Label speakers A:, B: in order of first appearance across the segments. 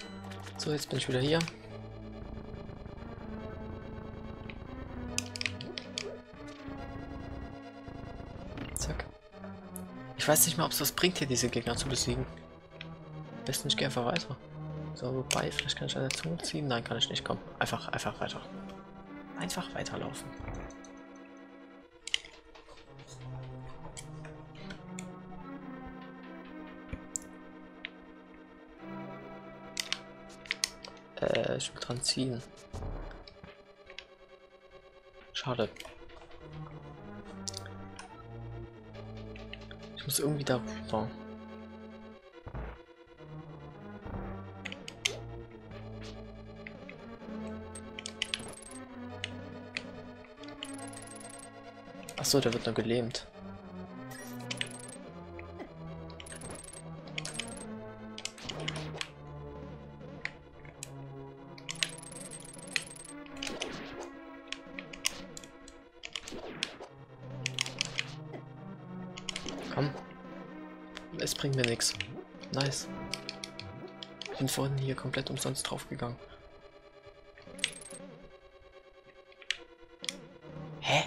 A: So, jetzt bin ich wieder hier. Zack. Ich weiß nicht mal, ob es was bringt, hier diese Gegner zu besiegen. Am besten ich gehe einfach weiter. So, wobei, vielleicht kann ich eine Zunge ziehen. Nein, kann ich nicht. Komm, einfach weiter. Einfach weiterlaufen. Ich will dran ziehen. Schade. Ich muss irgendwie da rüber. Achso, der wird nur gelähmt. Komm. Es bringt mir nichts. Nice. Ich bin vorhin hier komplett umsonst draufgegangen. Hä?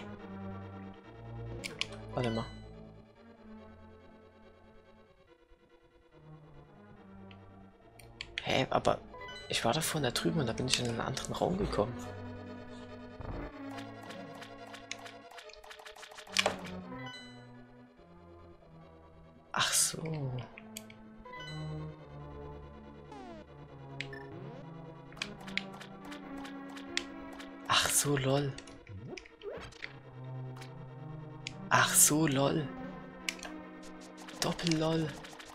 A: Warte mal. Hä, aber ich war da vorhin da drüben und da bin ich in einen anderen Raum gekommen. Ach so. Ach so, lol. Ach so, lol. Doppel-lol.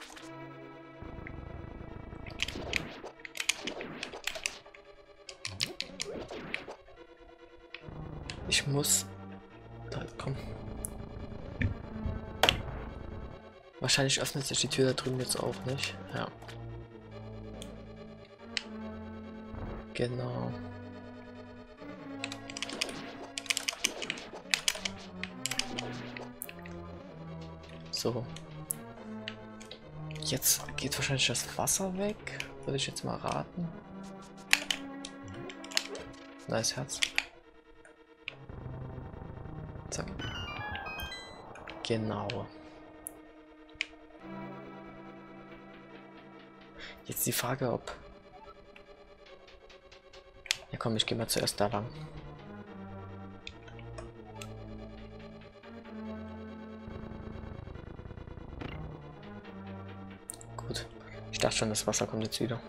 A: Ich muss... Da, komm. Wahrscheinlich öffnet sich die Tür da drüben jetzt auch nicht. Ja. Genau. So. Jetzt geht wahrscheinlich das Wasser weg. Würde ich jetzt mal raten. Nice Herz. Zack. Genau. Jetzt die Frage, ob... Ja komm, ich gehe mal zuerst da lang. Gut. Ich dachte schon, das Wasser kommt jetzt wieder.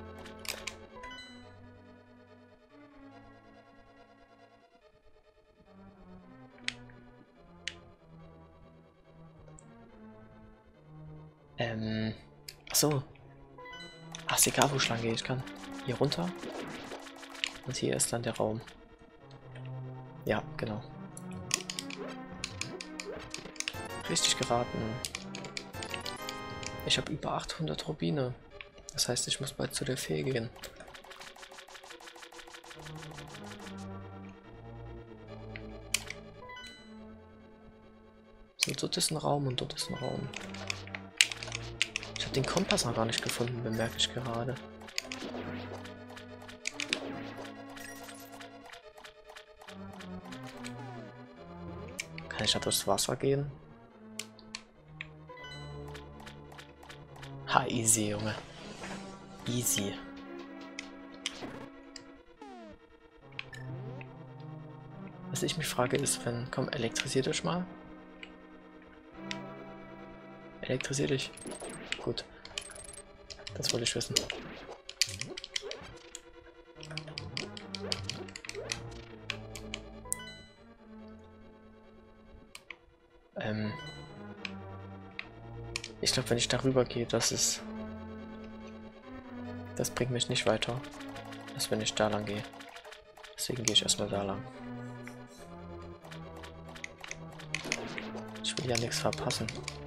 A: Achso. Ach, ist egal, wo ich lang gehe. Ich kann hier runter. Und hier ist dann der Raum. Ja, genau. Richtig geraten. Ich habe über 800 Rubine. Das heißt, ich muss bald zu der Fee gehen. So, dort ist ein Raum und dort ist ein Raum. Ich habe den Kompass noch gar nicht gefunden, bemerke ich gerade. Kann ich da durchs Wasser gehen? Ha, easy, Junge. Easy. Was ich mich frage ist, wenn... Komm, elektrisiert euch mal. Elektrisiert dich. Gut. Das wollte ich wissen. Ich glaube, wenn ich darüber gehe, das bringt mich nicht weiter, als wenn ich da lang gehe. Deswegen gehe ich erstmal da lang. Ich will ja nichts verpassen.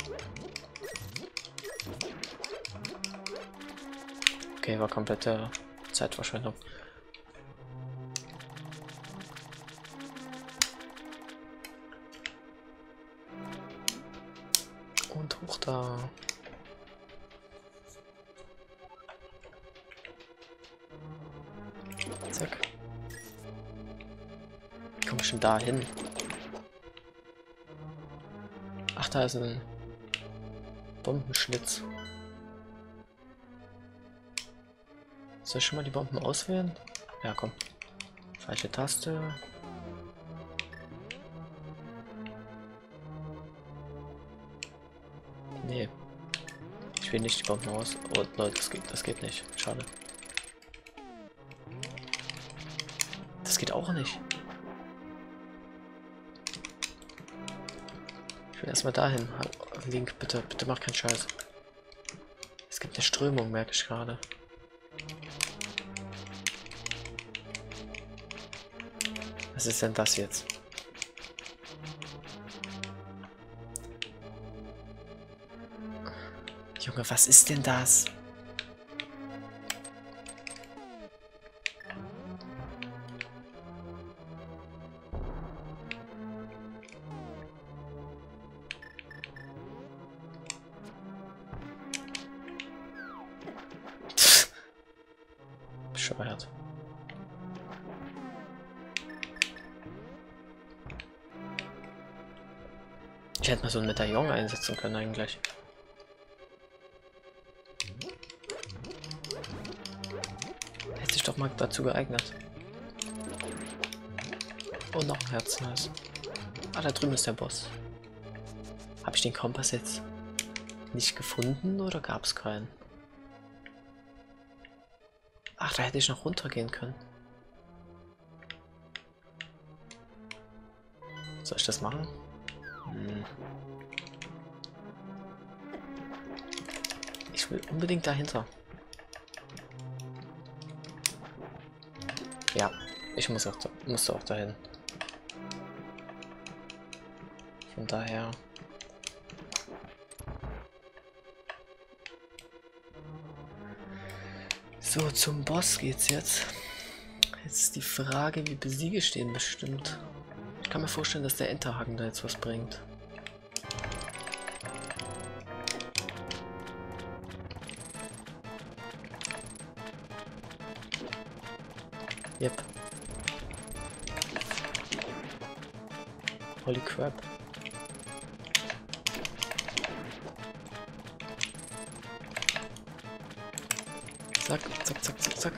A: Okay, war komplette Zeitverschwendung. Und hoch da. Zack. Wie komme ich denn da hin? Ach, da ist ein Bombenschlitz. Soll ich schon mal die Bomben auswählen? Ja, komm. Falsche Taste. Nee. Ich will nicht die Bomben aus. Oh Leute, das geht nicht. Schade. Das geht auch nicht. Ich will erstmal dahin. Link, bitte, bitte mach keinen Scheiß. Es gibt eine Strömung, merke ich gerade. Was ist denn das jetzt? Junge, was ist denn das? Bescheuert. Ich hätte mal so ein Medaillon einsetzen können eigentlich. Hätte sich doch mal dazu geeignet. Oh, noch ein Herz, nice. Ah, da drüben ist der Boss. Habe ich den Kompass jetzt nicht gefunden oder gab es keinen? Ach, da hätte ich noch runtergehen können. Soll ich das machen? Hm. Ich will unbedingt dahinter. Ja, ich musste auch dahin. Von daher. So, zum Boss geht's jetzt. Jetzt ist die Frage, wie besiege ich den bestimmt. Ich kann mir vorstellen, dass der Enterhaken da jetzt was bringt. Yep. Holy crap. Zack, zack, zack, zack, zack.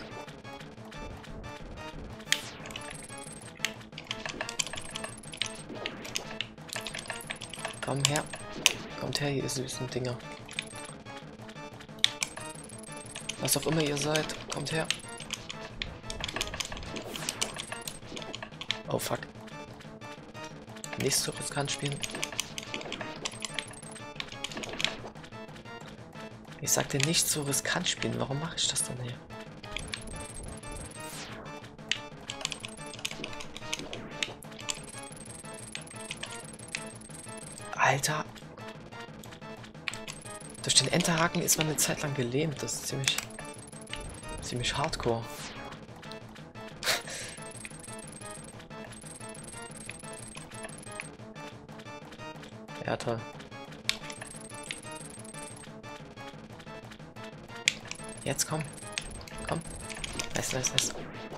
A: Komm her. Kommt her, ihr süßen Dinger. Was auch immer ihr seid, kommt her. Oh fuck. Nicht so riskant spielen. Ich sagte nicht so riskant spielen. Warum mache ich das dann hier? Alter. Durch den Enterhaken ist man eine Zeit lang gelähmt. Das ist ziemlich hardcore. Ja, toll. Jetzt komm. Komm. Nice, nice, nice.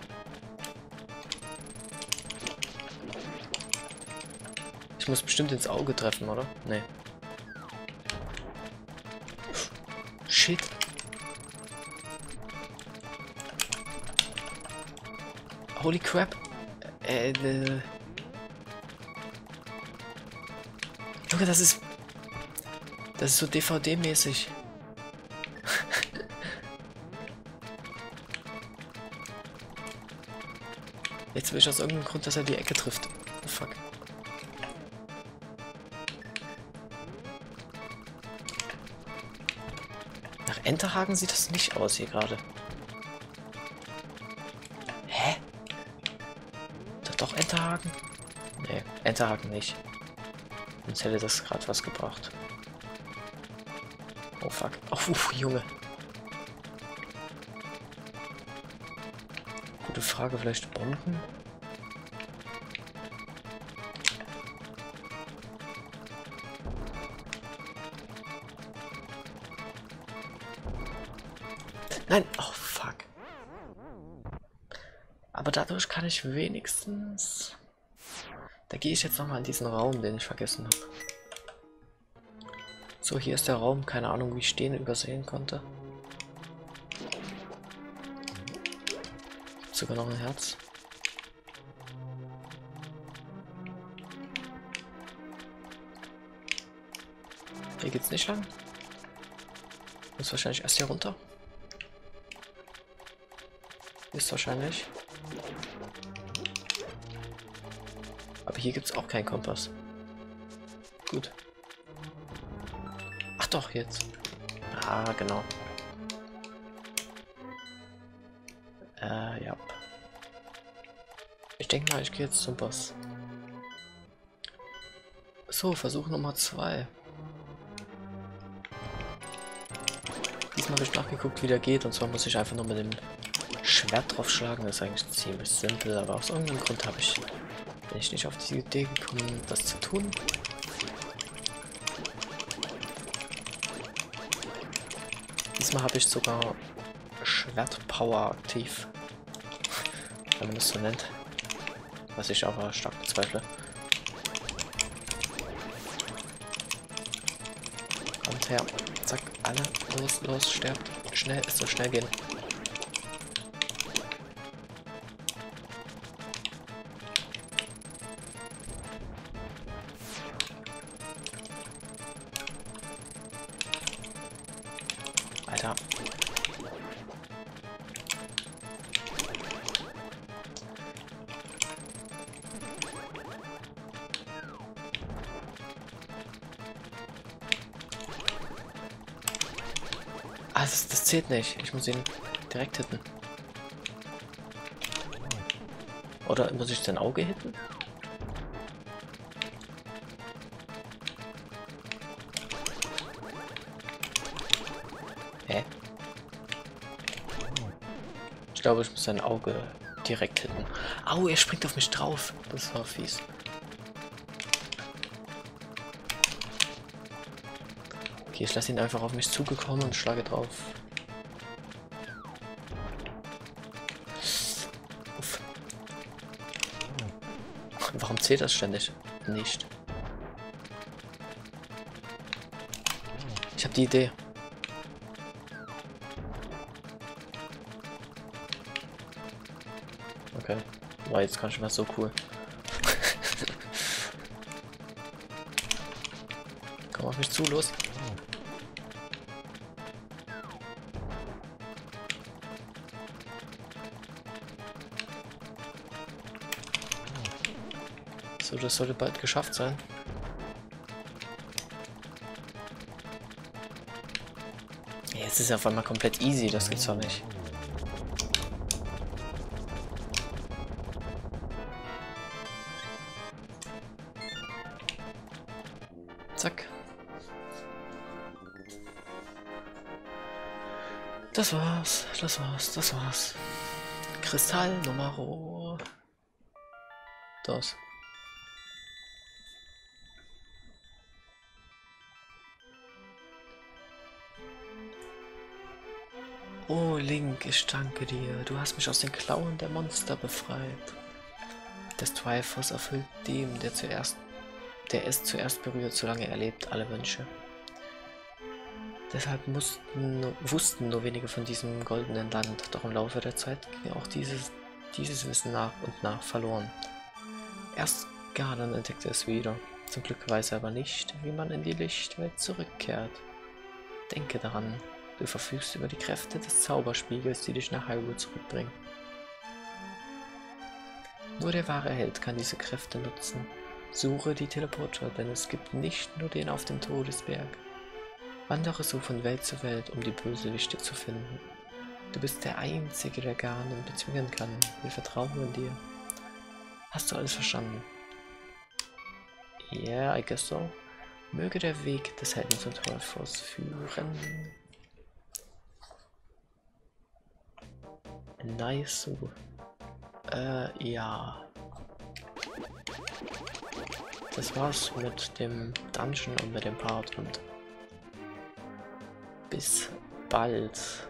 A: Ich muss bestimmt ins Auge treffen, oder? Nee. Shit. Holy crap. Junge, das ist so DVD-mäßig. Jetzt will ich aus irgendeinem Grund, dass er die Ecke trifft. Oh, fuck. Nach Enterhaken sieht das nicht aus hier gerade. Hä? Doch Enterhaken? Nee, Enterhaken nicht. Sonst hätte das gerade was gebracht. Oh fuck. Oh, Junge. Gute Frage, vielleicht Bomben? Nein! Oh fuck. Aber dadurch kann ich wenigstens... Da gehe ich jetzt nochmal in diesen Raum, den ich vergessen habe. So, hier ist der Raum. Keine Ahnung, wie ich den übersehen konnte. Gibt sogar noch ein Herz. Hier geht's nicht lang. Muss wahrscheinlich erst hier runter. Ist wahrscheinlich. Aber hier gibt's auch keinen Kompass. Gut. Ach doch, jetzt. Ah, genau. Ja. Ich denke mal, ich gehe jetzt zum Boss. So, Versuch Nummer 2. Diesmal habe ich nachgeguckt, wie der geht. Und zwar muss ich einfach nur mit dem Schwert drauf schlagen. Das ist eigentlich ziemlich simpel, aber aus irgendeinem Grund bin ich nicht auf die Idee gekommen, das zu tun. Diesmal habe ich sogar Schwertpower aktiv, wenn man das so nennt, was ich aber stark bezweifle. Kommt her, zack, alle, los, sterbt, schnell, es soll schnell gehen. Alter. Ah, das zählt nicht. Ich muss ihn direkt hitten. Oder muss ich sein Auge hitten? Hä? Ich glaube, ich muss sein Auge direkt hitten. Au, er springt auf mich drauf. Das war fies. Okay, ich lasse ihn einfach auf mich zugekommen und schlage drauf. Uff. Warum zählt das ständig? Nicht. Ich habe die Idee. Okay. War jetzt gar nicht mehr so cool. Komm auf mich zu, los. So, das sollte bald geschafft sein. Jetzt ist es auf einmal komplett easy, das gibt's doch nicht. Zack. Das war's. Kristall Nummer. Das. Oh Link, ich danke dir. Du hast mich aus den Klauen der Monster befreit. Das Triforce erfüllt dem, der es zuerst berührt, solange er lebt, alle Wünsche. Deshalb wussten nur wenige von diesem goldenen Land, doch im Laufe der Zeit ging auch dieses Wissen nach und nach verloren. Erst Ganon entdeckte es wieder. Zum Glück weiß er aber nicht, wie man in die Lichtwelt zurückkehrt. Denke daran, du verfügst über die Kräfte des Zauberspiegels, die dich nach Hyrule zurückbringen. Nur der wahre Held kann diese Kräfte nutzen. Suche die Teleporter, denn es gibt nicht nur den auf dem Todesberg. Wandere so von Welt zu Welt, um die Bösewichte zu finden. Du bist der Einzige, der Ganon bezwingen kann. Wir vertrauen in dir. Hast du alles verstanden? Yeah, I guess so. Möge der Weg des Helden zum Triforce führen. Nice. Ja. Das war's mit dem Dungeon und mit dem Part und bis bald.